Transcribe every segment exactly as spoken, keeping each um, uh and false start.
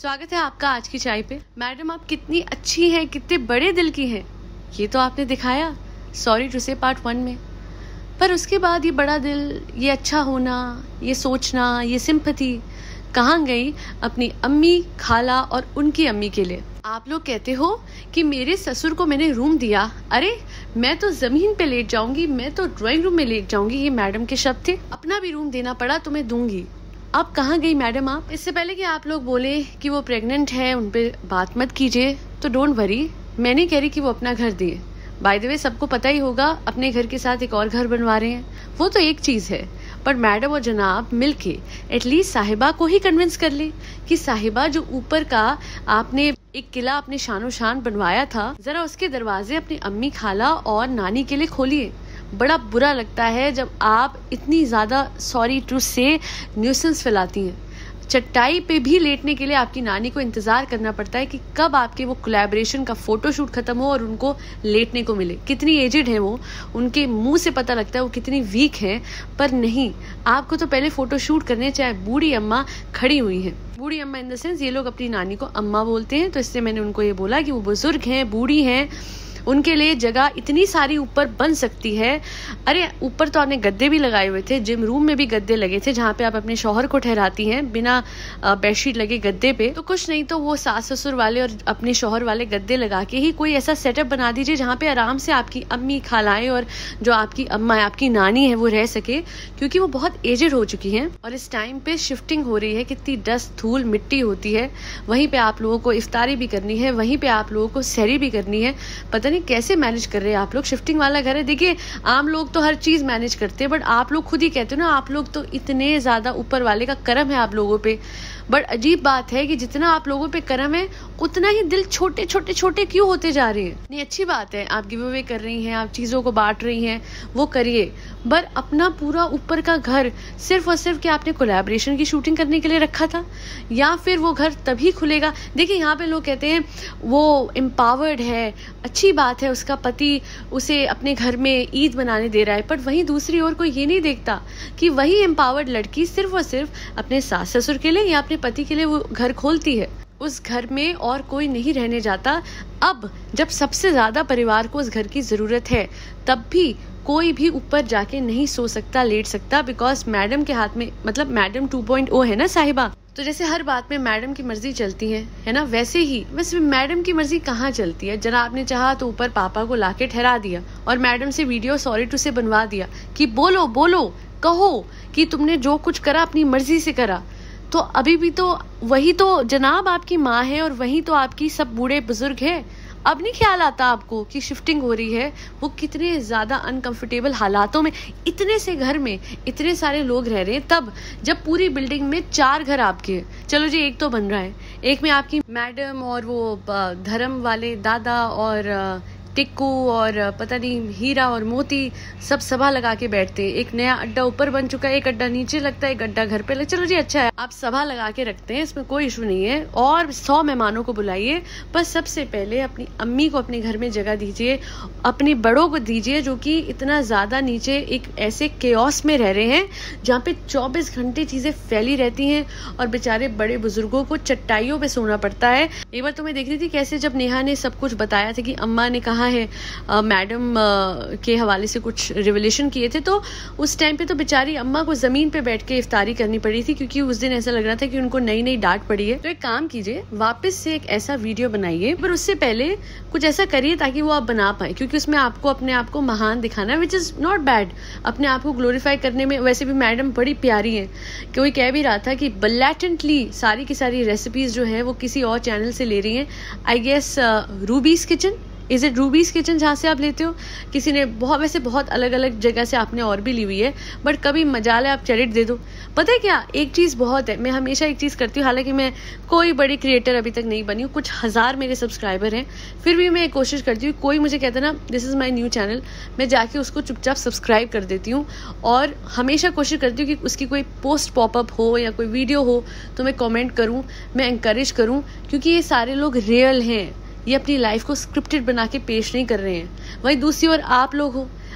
स्वागत है आपका आज की चाय पे। मैडम आप कितनी अच्छी हैं, कितने बड़े दिल की हैं, ये तो आपने दिखाया sorry to say part one में। पर उसके बाद ये बड़ा दिल, ये अच्छा होना, ये सोचना, ये सिंपैथी कहाँ गई अपनी अम्मी, खाला और उनकी अम्मी के लिए। आप लोग कहते हो कि मेरे ससुर को मैंने रूम दिया, अरे मैं तो जमीन पे लेट जाऊंगी, मैं तो ड्राइंग रूम में लेट जाऊंगी। ये मैडम के शब्द थे। अपना भी रूम देना पड़ा तो मैं दूंगी। अब कहाँ गई मैडम आप? इससे पहले कि आप लोग बोले कि वो प्रेग्नेंट है, उन पे बात मत कीजिए, तो डोंट वरी, मैं नहीं कह रही कि वो अपना घर दिए। बाय द वे सबको पता ही होगा अपने घर के साथ एक और घर बनवा रहे हैं, वो तो एक चीज है। पर मैडम और जनाब मिलके एटलीस्ट साहिबा को ही कन्विंस कर ले कि साहिबा जो ऊपर का आपने एक किला अपने शानो शान बनवाया था, जरा उसके दरवाजे अपनी अम्मी, खाला और नानी के लिए खोलिए। बड़ा बुरा लगता है जब आप इतनी ज्यादा सॉरी टू से न्यूसेंस फैलाती हैं। चटाई पे भी लेटने के लिए आपकी नानी को इंतजार करना पड़ता है कि कब आपके वो कोलैबोरेशन का फोटोशूट खत्म हो और उनको लेटने को मिले। कितनी एजेड है वो, उनके मुंह से पता लगता है वो कितनी वीक हैं। पर नहीं, आपको तो पहले फोटोशूट करने, चाहे बूढ़ी अम्मा खड़ी हुई हैं। बूढ़ी अम्मा इन द सेंस ये लोग अपनी नानी को अम्मा बोलते हैं, तो इससे मैंने उनको ये बोला कि वो बुजुर्ग हैं, बूढ़ी हैं, उनके लिए जगह इतनी सारी ऊपर बन सकती है। अरे ऊपर तो आपने गद्दे भी लगाए हुए थे, जिम रूम में भी गद्दे लगे थे जहाँ पे आप अपने शौहर को ठहराती हैं बिना बेडशीट लगे गद्दे पे। तो कुछ नहीं तो वो सास ससुर वाले और अपने शौहर वाले गद्दे लगा के ही कोई ऐसा सेटअप बना दीजिए जहाँ पे आराम से आपकी अम्मी, खालाएं और जो आपकी अम्मा है, आपकी नानी है, वो रह सके, क्योंकि वो बहुत एजेड हो चुकी हैं। और इस टाइम पे शिफ्टिंग हो रही है, कितनी डस्ट, धूल, मिट्टी होती है। वहीं पे आप लोगों को इफ्तारी भी करनी है, वहीं पे आप लोगों को सहरी भी करनी है। पता नहीं कैसे मैनेज कर रहे हैं आप लोग। शिफ्टिंग वाला घर है, देखिए आम लोग तो हर चीज मैनेज करते हैं, बट आप लोग खुद ही कहते हो ना, आप लोग तो इतने ज्यादा ऊपर वाले का करम है आप लोगों पे। बट अजीब बात है कि जितना आप लोगों पे करम है उतना ही दिल छोटे छोटे छोटे क्यों होते जा रहे हैं। नहीं, अच्छी बात है, आप गिव अवे कर रही हैं, आप चीजों को बांट रही हैं, वो करिए, पर अपना पूरा ऊपर का घर सिर्फ और सिर्फ क्या आपने कोलैबोरेशन की शूटिंग करने के लिए रखा था, या फिर वो घर तभी खुलेगा? देखिए यहाँ पे लोग कहते हैं वो एम्पावर्ड है, अच्छी बात है, उसका पति उसे अपने घर में ईद मनाने दे रहा है, पर वहीं दूसरी ओर कोई ये नहीं देखता कि वही एम्पावर्ड लड़की सिर्फ और सिर्फ अपने सास ससुर के लिए या अपने पति के लिए वो घर खोलती है। उस घर में और कोई नहीं रहने जाता। अब जब सबसे ज्यादा परिवार को उस घर की जरूरत है, तब भी कोई भी ऊपर जाके नहीं सो सकता, लेट सकता, बिकॉज मैडम के हाथ में, मतलब मैडम टू पॉइंट ओ है ना साहिबा। तो जैसे हर बात में मैडम की मर्जी चलती है है ना, वैसे ही वैसे मैडम की मर्जी कहाँ चलती है। जरा आपने चाहा तो ऊपर पापा को लाके ठहरा दिया और मैडम से वीडियो सॉरी टू से बनवा दिया कि बोलो बोलो, कहो कि तुमने जो कुछ करा अपनी मर्जी से करा। तो अभी भी तो वही तो जनाब आपकी माँ है और वही तो आपकी सब बूढ़े बुजुर्ग है। अब नहीं ख्याल आता आपको कि शिफ्टिंग हो रही है, वो कितने ज्यादा अनकंफर्टेबल हालातों में, इतने से घर में इतने सारे लोग रह रहे हैं, तब जब पूरी बिल्डिंग में चार घर आपके हैं। चलो जी एक तो बन रहा है, एक में आपकी मैडम और वो धर्म वाले दादा और टिक्कू और पता नहीं हीरा और मोती सब सभा लगा के बैठते हैं। एक नया अड्डा ऊपर बन चुका है, एक अड्डा नीचे लगता है, एक अड्डा घर पे लग। चलो जी अच्छा है, आप सभा लगा के रखते हैं, इसमें कोई इशू नहीं है, और सौ मेहमानों को बुलाइए। पर सबसे पहले अपनी अम्मी को अपने घर में जगह दीजिए, अपने बड़ों को दीजिए जो कि इतना ज्यादा नीचे एक ऐसे केओस में रह रहे हैं जहाँ पे चौबीस घंटे चीजें फैली रहती हैं और बेचारे बड़े बुजुर्गों को चटाइयों पे सोना पड़ता है। एक बार तो मैं देख रही थी कैसे जब नेहा ने सब कुछ बताया था कि अम्मा ने कहा है मैडम के हवाले से कुछ रिवलेशन किए थे, तो उस टाइम पे तो बेचारी अम्मा को जमीन पे बैठ के इफ्तारी करनी पड़ी थी, क्योंकि उस दिन ऐसा लग रहा था कि उनको नई नई डांट पड़ी है। तो एक काम कीजिए, वापस से एक ऐसा वीडियो बनाइए, पर उससे पहले कुछ ऐसा करिए ताकि वो आप बना पाए, क्योंकि उसमें आपको अपने आप को महान दिखाना है, विच इज नॉट बैड। अपने आप को ग्लोरीफाई करने में वैसे भी मैडम बड़ी प्यारी है। कोई कह भी रहा था कि ब्लैटेंटली सारी की सारी रेसिपीज जो है वो किसी और चैनल से ले रही हैं, I guess Ruby's Kitchen, is it Ruby's Kitchen जहाँ से आप लेते हो? किसी ने बहुत, वैसे बहुत अलग अलग जगह से आपने और भी ली हुई है, बट कभी मजाल है आप क्रेडिट दे दो। पता है क्या, एक चीज बहुत है, मैं हमेशा एक चीज करती हूँ, हालांकि मैं कोई बड़ी क्रिएटर अभी तक नहीं बनी हूँ, कुछ हजार मेरे सब्सक्राइबर हैं, फिर भी मैं कोशिश करती हूँ, कोई मुझे कहता ना this is my new channel, मैं जाके उसको चुपचाप सब्सक्राइब कर देती हूँ और हमेशा कोशिश करती हूँ कि उसकी कोई पोस्ट पॉपअप हो या कोई वीडियो हो तो मैं कॉमेंट करूँ, मैं एनकरेज करूँ, क्योंकि ये सारे लोग रियल हैं, ये अपनी लाइफ को स्क्रिप्टेड बना के पेश नहीं कर रहे हैं। वहीं दूसरी ओर आप लोग हो,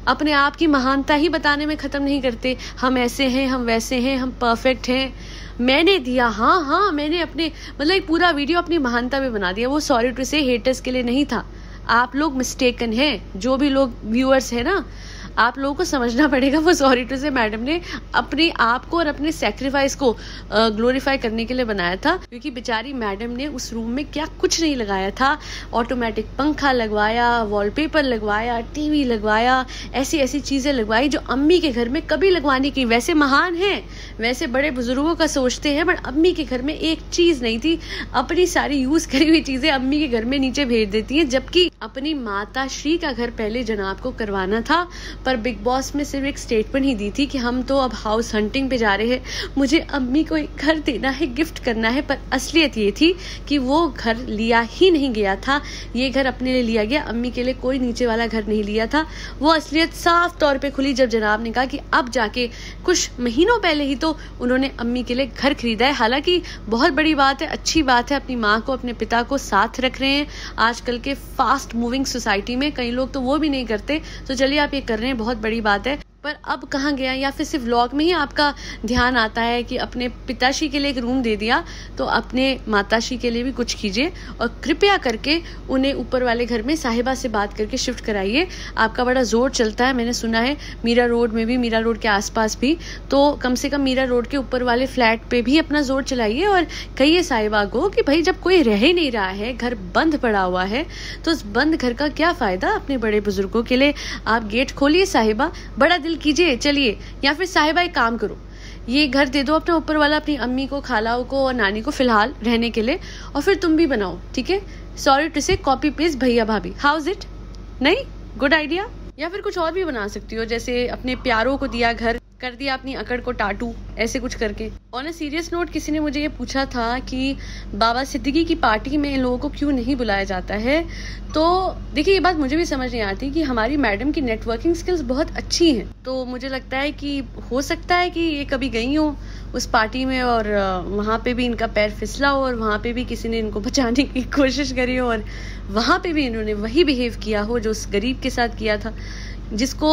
अपने आप की महानता ही बताने में ख़त्म नहीं करते। हम ऐसे हैं, हम वैसे हैं, हम परफेक्ट हैं, मैंने दिया, हाँ हाँ मैंने अपने, मतलब एक पूरा वीडियो अपनी महानता में बना दिया। वो सॉरी टू से हेटर्स के लिए नहीं था। आप लोग मिस्टेकन हैं, जो भी लोग व्यूअर्स हैं ना, आप लोगों को समझना पड़ेगा। वो सॉरी टू से मैडम ने अपने आप को और अपने सेक्रीफाइस को ग्लोरीफाई करने के लिए बनाया था, क्योंकि बेचारी मैडम ने उस रूम में क्या कुछ नहीं लगाया था। ऑटोमेटिक पंखा लगवाया, वॉलपेपर लगवाया, टीवी लगवाया, ऐसी ऐसी चीजें लगवाई जो अम्मी के घर में कभी लगवाने की। वैसे महान है, वैसे बड़े बुजुर्गों का सोचते हैं, बट अम्मी के घर में एक चीज नहीं थी। अपनी सारी यूज करी हुई चीजें अम्मी के घर में नीचे भेज देती हैं, जबकि अपनी माता श्री का घर पहले जनाब को करवाना था। पर बिग बॉस में सिर्फ एक स्टेटमेंट ही दी थी कि हम तो अब हाउस हंटिंग पे जा रहे हैं, मुझे अम्मी को एक घर देना है, गिफ्ट करना है। पर असलियत ये थी कि वो घर लिया ही नहीं गया था, ये घर अपने लिए लिया गया, अम्मी के लिए कोई नीचे वाला घर नहीं लिया था। वो असलियत साफ तौर पे खुली जब जनाब ने कहा कि अब जाके कुछ महीनों पहले ही तो उन्होंने अम्मी के लिए घर खरीदा है। हालांकि बहुत बड़ी बात है, अच्छी बात है, अपनी माँ को, अपने पिता को साथ रख रहे हैं। आजकल के फास्ट मूविंग सोसाइटी में कई लोग तो वो भी नहीं करते, तो चलिए आप ये कर रहे हैं, बहुत बड़ी बात है। पर अब कहाँ गया, या फिर सिर्फ व्लॉग में ही आपका ध्यान आता है कि अपने पिताश्री के लिए एक रूम दे दिया, तो अपने माताश्री के लिए भी कुछ कीजिए और कृपया करके उन्हें ऊपर वाले घर में साहिबा से बात करके शिफ्ट कराइए। आपका बड़ा जोर चलता है, मैंने सुना है मीरा रोड में भी, मीरा रोड के आसपास भी, तो कम से कम मीरा रोड के ऊपर वाले फ्लैट पे भी अपना जोर चलाइए और कहिए साहिबा को कि भाई जब कोई रह ही नहीं रहा है, घर बंद पड़ा हुआ है, तो उस बंद घर का क्या फायदा। अपने बड़े बुजुर्गों के लिए आप गेट खोलिए साहिबा, बड़ा दिल कीजिए। चलिए, या फिर साहिबा एक काम करो, ये घर दे दो अपना ऊपर वाला अपनी अम्मी को, खालाओं को और नानी को फिलहाल रहने के लिए, और फिर तुम भी बनाओ, ठीक है। Sorry to say copy paste भैया भाभी, हाउ इज इट? नहीं, गुड आइडिया। या फिर कुछ और भी बना सकती हो, जैसे अपने प्यारों को दिया घर, कर दिया अपनी अकड़ को टाटू, ऐसे कुछ करके। ऑन अ सीरियस नोट, किसी ने मुझे ये पूछा था कि बाबा सिद्दीकी की पार्टी में इन लोगों को क्यों नहीं बुलाया जाता है। तो देखिए, ये बात मुझे भी समझ नहीं आती कि हमारी मैडम की नेटवर्किंग स्किल्स बहुत अच्छी हैं, तो मुझे लगता है कि हो सकता है कि ये कभी गई हो उस पार्टी में और वहाँ पे भी इनका पैर फिसला हो और वहाँ पे भी किसी ने इनको बचाने की कोशिश करी हो और वहाँ पे भी इन्होंने वही बिहेव किया हो जो उस गरीब के साथ किया था, जिसको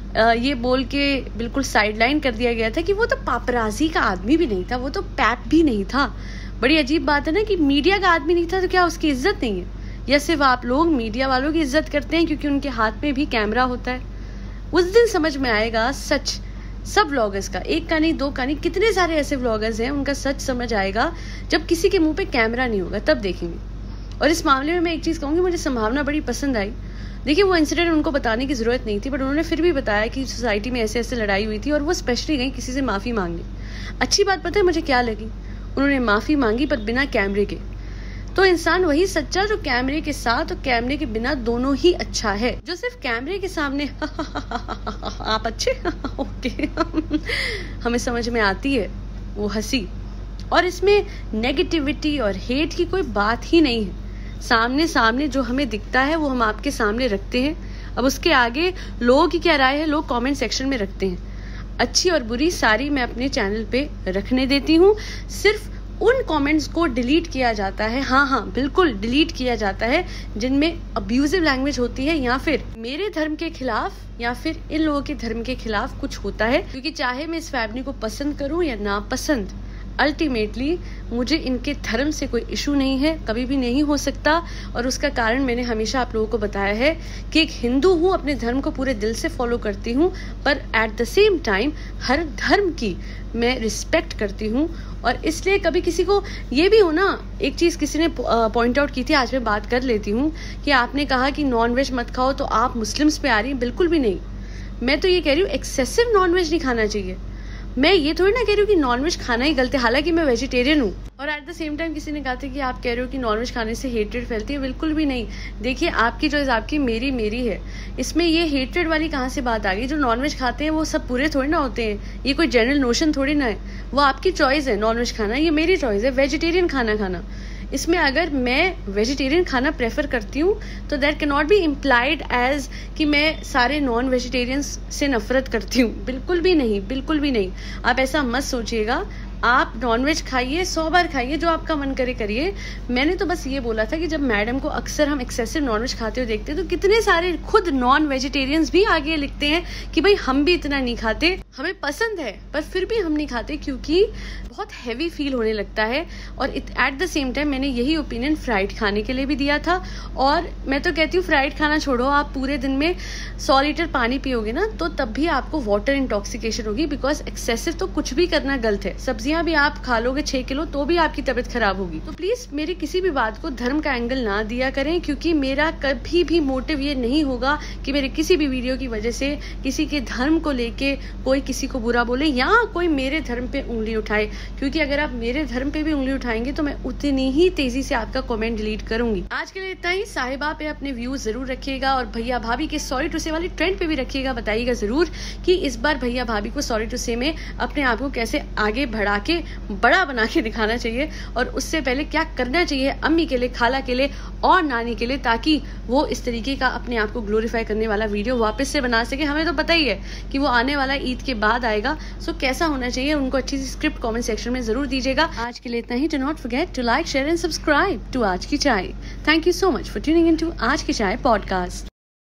ये बोल के बिल्कुल साइडलाइन कर दिया गया था कि वो तो पापराजी का आदमी भी नहीं था, वो तो पैप भी नहीं था। बड़ी अजीब बात है ना कि मीडिया का आदमी नहीं था तो क्या उसकी इज्जत नहीं है, या सिर्फ आप लोग मीडिया वालों की इज्जत करते हैं क्योंकि उनके हाथ में भी कैमरा होता है। उस दिन समझ में आएगा सच सब व्लॉगर्स का, एक का नहीं, दो का नहीं, कितने सारे ऐसे व्लॉगर्स हैं, उनका सच समझ आएगा जब किसी के मुंह पे कैमरा नहीं होगा, तब देखेंगे। और इस मामले में मैं एक चीज कहूंगी, मुझे संभावना बड़ी पसंद आई। देखिए, वो इंसिडेंट उनको बताने की जरूरत नहीं थी, बट उन्होंने फिर भी बताया कि सोसाइटी में ऐसे ऐसे लड़ाई हुई थी और वो स्पेशली गई किसी से माफी मांगने। अच्छी बात पता है मुझे क्या लगी, उन्होंने माफी मांगी पर बिना कैमरे के। तो इंसान वही सच्चा जो कैमरे के साथ और कैमरे के बिना दोनों ही अच्छा है। जो सिर्फ कैमरे के सामने आप अच्छे ओके हमें समझ में आती है वो हंसी, और इसमें नेगेटिविटी और हेट की कोई बात ही नहीं है। सामने सामने जो हमें दिखता है वो हम आपके सामने रखते हैं। अब उसके आगे लोगों की क्या राय है, लोग कमेंट सेक्शन में रखते हैं। अच्छी और बुरी सारी मैं अपने चैनल पे रखने देती हूँ। सिर्फ उन कमेंट्स को डिलीट किया जाता है, हाँ हाँ बिल्कुल डिलीट किया जाता है, जिनमें अब्यूजिव लैंग्वेज होती है या फिर मेरे धर्म के खिलाफ या फिर इन लोगों के धर्म के खिलाफ कुछ होता है। क्योंकि चाहे मैं इस फैमिली को पसंद करूं या ना पसंद, अल्टीमेटली मुझे इनके धर्म से कोई इशू नहीं है, कभी भी नहीं हो सकता। और उसका कारण मैंने हमेशा आप लोगों को बताया है कि एक हिंदू हूँ, अपने धर्म को पूरे दिल से फॉलो करती हूँ, पर एट द सेम टाइम हर धर्म की मैं रिस्पेक्ट करती हूँ। और इसलिए कभी किसी को ये भी हो ना, एक चीज किसी ने पॉइंट आउट की थी, आज मैं बात कर लेती हूँ, कि आपने कहा कि नॉन वेज मत खाओ तो आप मुस्लिम्स पे आ रही हैं। बिल्कुल भी नहीं, मैं तो ये कह रही हूँ एक्सेसिव नॉन वेज नहीं खाना चाहिए। मैं ये थोड़ी ना कह रही हूँ कि नॉनवेज खाना ही गलत है, हालांकि मैं वेजिटेरियन हूँ। और एट द सेम टाइम किसी ने कहा था कि आप कह रहे हो कि नॉनवेज खाने से हेट्रेड फैलती है। बिल्कुल भी नहीं। देखिए, आपकी चॉइस आपकी, मेरी मेरी है। इसमें ये हेट्रेड वाली कहाँ से बात आ गई? जो नॉनवेज खाते हैं वो सब पूरे थोड़ी ना होते हैं, ये कोई जनरल नोशन थोड़ी ना है। वो आपकी चॉइस है नॉनवेज खाना, ये मेरी चॉइस है वेजिटेरियन खाना खाना। इसमें अगर मैं वेजिटेरियन खाना प्रेफर करती हूँ तो that can not be implied as कि मैं सारे नॉन वेजिटेरियंस से नफरत करती हूँ। बिल्कुल भी नहीं, बिल्कुल भी नहीं। आप ऐसा मत सोचिएगा। आप नॉनवेज खाइए, सौ बार खाइए, जो आपका मन करे करिए। मैंने तो बस ये बोला था कि जब मैडम को अक्सर हम एक्सेसिव नॉनवेज खाते हुए देखते हैं तो कितने सारे खुद नॉन वेजिटेरियंस भी आगे लिखते हैं कि भाई हम भी इतना नहीं खाते, हमें पसंद है पर फिर भी हम नहीं खाते क्योंकि बहुत हैवी फील होने लगता है। और एट द सेम टाइम मैंने यही ओपिनियन फ्राइड खाने के लिए भी दिया था। और मैं तो कहती हूँ फ्राइड खाना छोड़ो, आप पूरे दिन में सौ लीटर पानी पियोगे ना तो तब भी आपको वाटर इंटॉक्सिकेशन होगी, बिकॉज एक्सेसिव तो कुछ भी करना गलत है। सब्जियां भी आप खा लोगे छह किलो तो भी आपकी तबीयत खराब होगी। तो प्लीज मेरी किसी भी बात को धर्म का एंगल ना दिया करें, क्योंकि मेरा कभी भी मोटिव ये नहीं होगा कि मेरे किसी भी वीडियो की वजह से किसी के धर्म को लेके कोई किसी को बुरा बोले या कोई मेरे धर्म पे उंगली उठाए, क्योंकि अगर आप मेरे धर्म पे भी उंगली उठाएंगे तो मैं उतनी ही तेजी से आपका कमेंट डिलीट करूंगी। आज के लिए इतना ही। साहिबा पे अपने व्यूज जरूर रखिएगा और भैया भाभी के सॉरी टू से वाली ट्रेंड पे भी रखिएगा। बताइएगा जरूर कि इस बार भैया भाभी को सॉरी टू से में अपने आप को कैसे आगे बढ़ा के बड़ा बना के दिखाना चाहिए और उससे पहले क्या करना चाहिए अम्मी के लिए, खाला के लिए और नानी के लिए, ताकि वो इस तरीके का अपने आप को ग्लोरीफाई करने वाला वीडियो वापस से बना सके। हमें तो पता ही है कि वो आने वाला ईद के बाद आएगा, सो कैसा होना चाहिए उनको अच्छी सी स्क्रिप्ट कमेंट सेक्शन में जरूर दीजिएगा। आज के लिए इतना ही। Do not forget to like, share and subscribe to आज की चाय। Thank you so much for tuning in to आज की चाय पॉडकास्ट।